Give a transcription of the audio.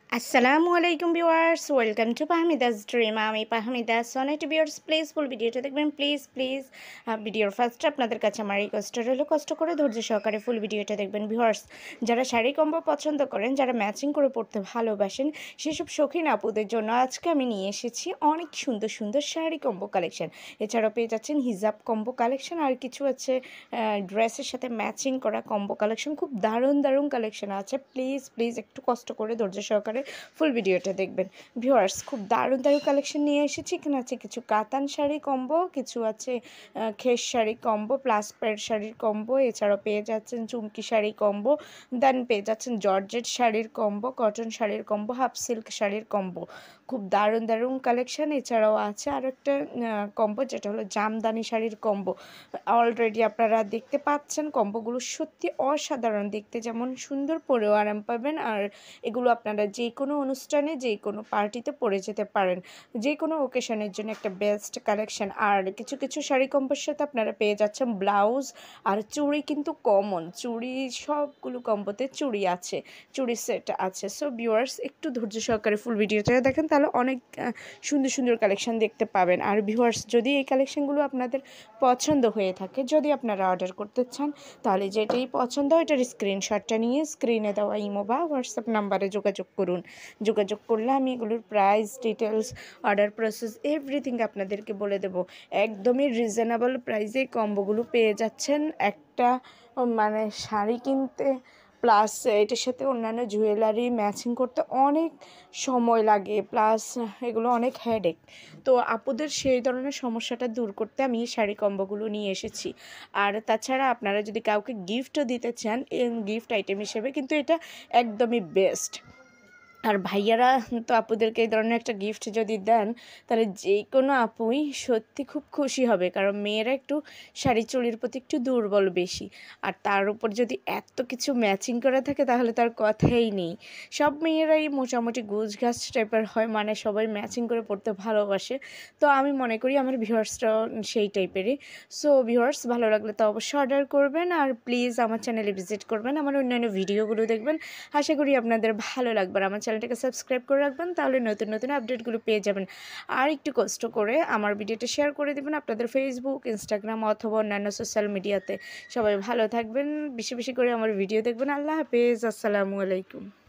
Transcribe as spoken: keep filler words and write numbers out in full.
আসসালামু আলাইকুম viewers, welcome to পাহমিদাস ড্রিম। আমি Pahmida Sonet. Viewers, please full ভিডিওটা দেখবেন, প্লিজ প্লিজ। ভিডিওর ফার্স্টে আপনাদের কাছে আমার রিকোয়েস্ট রইল, কষ্ট করে ধৈর্য সহকারে ফুল ভিডিওটা দেখবেন। ভিউয়ার্স, যারা শাড়ি কম্বো পছন্দ করেন, যারা ম্যাচিং করে পরতে ভালোবাসেন, সেসব শৌখিন আপুদের জন্য আজকে আমি নিয়ে এসেছি অনেক সুন্দর সুন্দর শাড়ি কম্বো কালেকশন। এছাড়াও পেয়ে যাচ্ছেন হিজাব কম্বো কালেকশন, আর কিছু আছে ড্রেসের সাথে ম্যাচিং করা কম্বো কালেকশন। খুব দারুণ দারুণ কালেকশন আছে। প্লিজ প্লিজ একটু কষ্ট করে ধৈর্য সহকারে ফুল ভিডিওটা দেখবেন। ভিউয়ার্স, খুব দারুণ দারুণ কালেকশন নিয়ে এসেছি। এখানে আছে কিছু কাতান শাড়ি কম্বো, কিছু আছে খেস শাড়ি কম্বো, প্লাস পেড শাড়ির কম্বো। এছাড়াও পেয়ে যাচ্ছেন চুমকি শাড়ি কম্বো, দেন পেয়ে যাচ্ছেন জর্জেট শাড়ির কম্বো, কটন শাড়ির কম্বো, হাফ সিল্ক শাড়ির কম্বো। খুব দারুণ দারুণ কালেকশন। এছাড়াও আছে আরও একটা কম্বো, যেটা হলো জামদানি শাড়ির কম্বো। অলরেডি আপনারা দেখতে পাচ্ছেন কম্বোগুলো সত্যি অসাধারণ দেখতে, যেমন সুন্দর পরেও আরাম পাবেন। আর এগুলো আপনারা যে কোনো অনুষ্ঠানে, যে কোনো পার্টিতে পরে যেতে পারেন, যে কোনো ওকেশনের জন্য একটা বেস্ট কালেকশন। আর কিছু কিছু শাড়ি কম্বোর সাথে আপনারা পেয়ে যাচ্ছেন ব্লাউজ আর চুড়ি, কিন্তু কমন চুড়ি, সবগুলো কম্বোতে চুড়ি আছে, চুড়ি সেট আছে। সো ভিউয়ার্স, একটু ধৈর্য সহকারে ফুল ভিডিওটা দেখেন, তাহলে অনেক সুন্দর সুন্দর কালেকশন দেখতে পাবেন। আর ভিউয়ার্স, যদি এই কালেকশনগুলো আপনাদের পছন্দ হয়ে থাকে, যদি আপনারা অর্ডার করতে চান, তাহলে যেটাই পছন্দ হয় এটার স্ক্রিনশটটা নিয়ে স্ক্রিনে দেওয়া ইমো বা হোয়াটসঅ্যাপ নাম্বারে যোগাযোগ করুন। যোগাযোগ করলে আমি এগুলোর price, details, order process everything আপনাদেরকে বলে দেব। একদমই রিজনেবল প্রাইসে কম্বোগুলো পেয়ে যাচ্ছেন। একটা মানে শাড়ি কিনতে প্লাস এটার সাথে অন্যান্য জুয়েলারি ম্যাচিং করতে অনেক সময় লাগে, প্লাস এগুলো অনেক হেডেক। তো আপুদের সেই ধরনের সমস্যাটা দূর করতে আমি শাড়ি কম্বোগুলো নিয়ে এসেছি। আর তাছাড়া আপনারা যদি কাউকে গিফটও দিতে চান, গিফট আইটেম হিসেবে কিন্তু এটা একদমই বেস্ট। আর ভাইয়ারা তো আপুদেরকে এই ধরনের একটা গিফট যদি দেন, তাহলে যে কোনো আপুই সত্যি খুব খুশি হবে, কারণ মেয়েরা একটু শাড়ি চুড়ির প্রতি একটু দুর্বল বেশি। আর তার উপর যদি এত কিছু ম্যাচিং করা থাকে, তাহলে তার কথাই নেই। সব মেয়েরাই মোটামুটি গুছগাছ টাইপের হয়, মানে সবাই ম্যাচিং করে পড়তে ভালোবাসে। তো আমি মনে করি আমার ভিউয়ার্সরাও সেই টাইপেরই। সো ভিউয়ার্স, ভালো লাগলে তো অবশ্যই অর্ডার করবেন, আর প্লিজ আমার চ্যানেলে ভিজিট করবেন, আমার অন্যান্য ভিডিওগুলো দেখবেন। আশা করি আপনাদের ভালো লাগবে। আমার চ্যানেলটাকে সাবস্ক্রাইব করে রাখবেন, তাহলে নতুন নতুন আপডেটগুলো পেয়ে যাবেন। আর একটু কষ্ট করে আমার ভিডিওটা শেয়ার করে দেবেন আপনাদের ফেসবুক, ইনস্টাগ্রাম অথবা অন্যান্য সোশ্যাল মিডিয়াতে। সবাই ভালো থাকবেন, বেশি বেশি করে আমার ভিডিও দেখবেন। আল্লাহ হাফেজ, আসসালামু আলাইকুম।